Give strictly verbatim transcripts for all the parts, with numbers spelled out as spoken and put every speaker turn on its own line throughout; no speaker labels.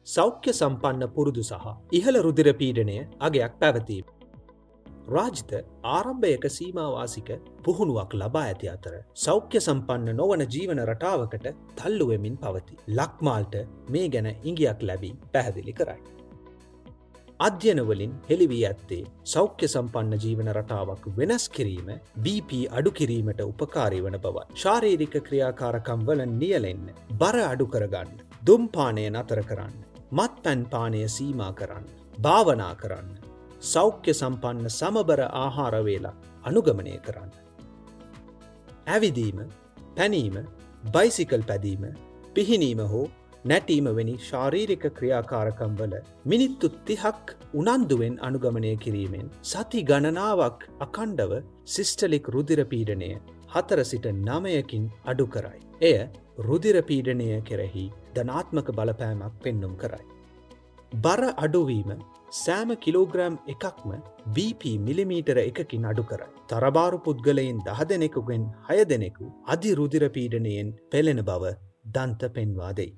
සෞඛ්‍ය සම්පන්න පුරුදු සහ ඉහළ රුධිර පීඩනය අගයක් පැවතීම. රාජිත ආරම්භයක සීමාවාසික පුහුණුවක් ලබා ඇති අතර සෞඛ්‍ය සම්පන්න නොවන ජීවන රටාවකට තල්ලු වෙමින් පවතී. ලක්මාල්ට මේ ගැන ඉඟියක් ලැබී පැහැදිලි කරයි. අධ්‍යයනවලින් හෙළි වී ඇත්තේ සෞඛ්‍ය සම්පන්න ජීවන රටාවක් වෙනස් කිරීම බී පී අඩු කිරීමට උපකාරී වන බවයි. ශාරීරික ක්‍රියාකාරකම් වල නියැලෙන්න, බර අඩු කරගන්න, දුම්පානය නතර කරන්න, මත්පැන් පානය සීමා කරන්න, භාවනා කරන්න, සෞඛ්‍ය සම්පන්න සමබර ආහාර වේලා අනුගමනය කරන්න. ඇවිදීම, පැනීම, බයිසිකල් පැදීම, පිහිනීම හෝ නැටීම වැනි ශාරීරික ක්‍රියාකාරකම් වල මිනිත්තු තිහක් උනන්දුවෙන් අනුගමනය කිරීමෙන් සති ගණනාවක් අකණ්ඩව සිස්ටලික් රුධිර පීඩනය හතර සිට නවයකින් අඩු කරයි. එය රුධිර පීඩනය කෙරෙහි ධනාත්මක බලපෑමක් පෙන්නුම් කරයි. බර අඩුවීම සෑම කිලෝග්‍රෑම් එකක්ම බී පී මිලිමීටර එකකින් අඩු කරයි. තරබාරු පුද්ගලයින් දහ දෙනෙකුගෙන් හය දෙනෙකු අධි රුධිර පීඩනයෙන් පෙළෙන බව දන්ත පෙන්වා දෙයි.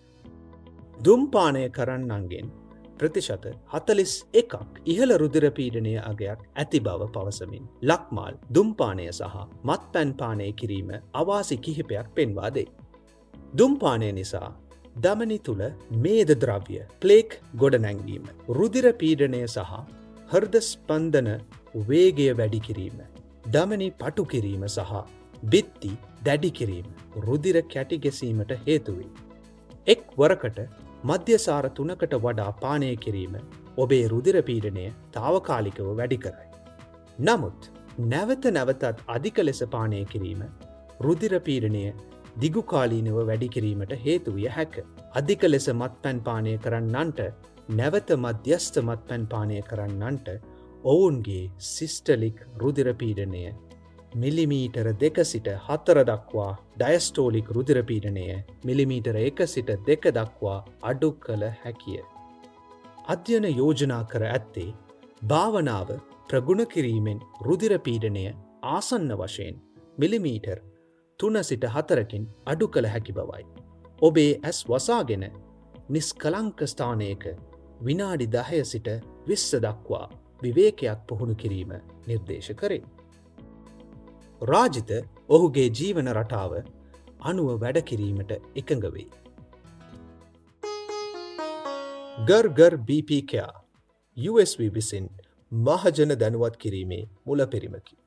දුම්පානය කරන්නන්ගෙන් ප්‍රතිශත හතලිස් එකක් ඉහළ රුධිර පීඩනය අගයක් ඇති බව පවසමින් ලක්මාල් දුම්පානය සහ මත්පැන් පානය කිරීම අවාසි කිහිපයක් පෙන්වා දෙයි. දුම්පානය නිසා දමනි තුළ මේද ද්‍රව්‍ය ප්ලේක් ගොඩනැංවීම, රුධිර පීඩනය සහ හෘද ස්පන්දන වේගය වැඩි කිරීම, දමනි පටු කිරීම සහ බිත්ති දැඩි කිරීම රුධිර කැටි ගැසීමට හේතුවේ. එක් වරකට මධ්‍යසාර තුනකට වඩා පානය කිරීම ඔබේ රුධිර පීඩනය තාවකාලිකව වැඩි කරයි. නමුත් නැවත නැවතත් අධික ලෙස පානය කිරීම රුධිර පීඩනය දිගුකාලීනව වැඩි කිරීමට හේතු විය හැක. අධික ලෙස මත්පැන් පානය කරන්නන්ට නැවත මධ්‍යස්ථ මත්පැන් පානය කරන්නන්ට ඔවුන්ගේ සිස්ටලික් රුධිර පීඩනය මිලිමීටර දෙක සිට හතර දක්වා, ඩයස්ටෝලික් රුධිර පීඩනය මිලිමීටර එක සිට දෙක දක්වා අඩු කළ හැකිය. අධ්‍යයන යෝජනා කර ඇත්තේ භාවනාව ප්‍රගුණ කිරීමෙන් රුධිර පීඩනය ආසන්න වශයෙන් මිලිමීටර් තුන සිට හතරකින් අඩු කළ හැකි බවයි. ඔබේ ඇස් වසාගෙන නිස්කලංක ස්ථානයක විනාඩි දහය සිට විස්ස දක්වා විවේකයක් පුහුණු කිරීම නිර්දේශ කරේ. රාජිත ඔහුගේ ජීවන රටාව අනුව වැඩ කිරීමට එකඟ වෙයි. ගර් ගර් බී පී කෙයා යු එස් වී විසින් මහජන දැනුවත් කිරීමේ මුලපිරීමකි.